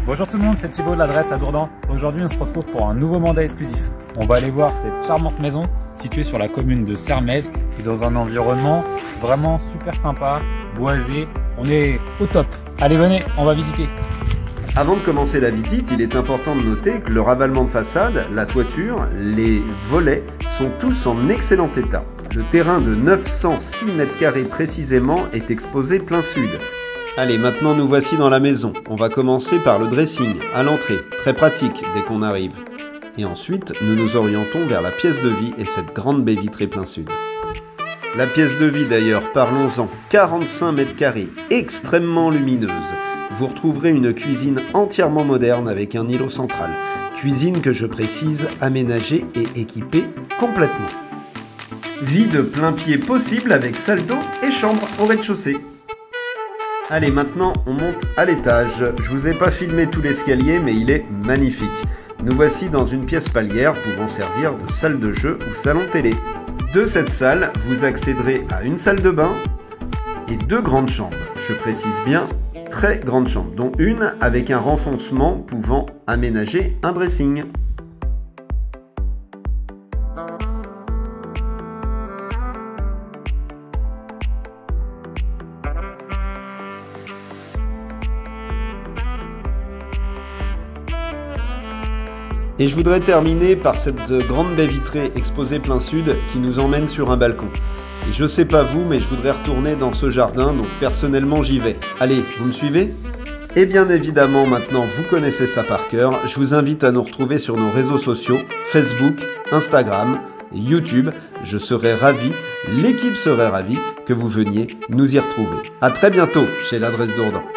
Bonjour tout le monde, c'est Thibaut de l'adresse à Dourdan. Aujourd'hui, on se retrouve pour un nouveau mandat exclusif. On va aller voir cette charmante maison située sur la commune de Sermaize et dans un environnement vraiment super sympa, boisé. On est au top. Allez, venez, on va visiter. Avant de commencer la visite, il est important de noter que le ravalement de façade, la toiture, les volets sont tous en excellent état. Le terrain de 906 m² précisément est exposé plein sud. Allez, maintenant nous voici dans la maison. On va commencer par le dressing, à l'entrée, très pratique dès qu'on arrive. Et ensuite, nous nous orientons vers la pièce de vie et cette grande baie vitrée plein sud. La pièce de vie d'ailleurs, parlons-en, 45 m², extrêmement lumineuse. Vous retrouverez une cuisine entièrement moderne avec un îlot central. Cuisine que je précise, aménagée et équipée complètement. Vide plein pied possible avec salle d'eau et chambre au rez-de-chaussée. Allez, maintenant on monte à l'étage. Je vous ai pas filmé tout l'escalier, mais il est magnifique. Nous voici dans une pièce palière pouvant servir de salle de jeu ou salon télé. De cette salle, vous accéderez à une salle de bain et deux grandes chambres. Je précise bien, très grandes chambres, dont une avec un renfoncement pouvant aménager un dressing. Et je voudrais terminer par cette grande baie vitrée exposée plein sud qui nous emmène sur un balcon. Et je sais pas vous, mais je voudrais retourner dans ce jardin, donc personnellement j'y vais. Allez, vous me suivez ? Et bien évidemment, maintenant vous connaissez ça par cœur, je vous invite à nous retrouver sur nos réseaux sociaux, Facebook, Instagram, YouTube. Je serai ravi, l'équipe serait ravie que vous veniez nous y retrouver. À très bientôt chez l'adresse Dourdan.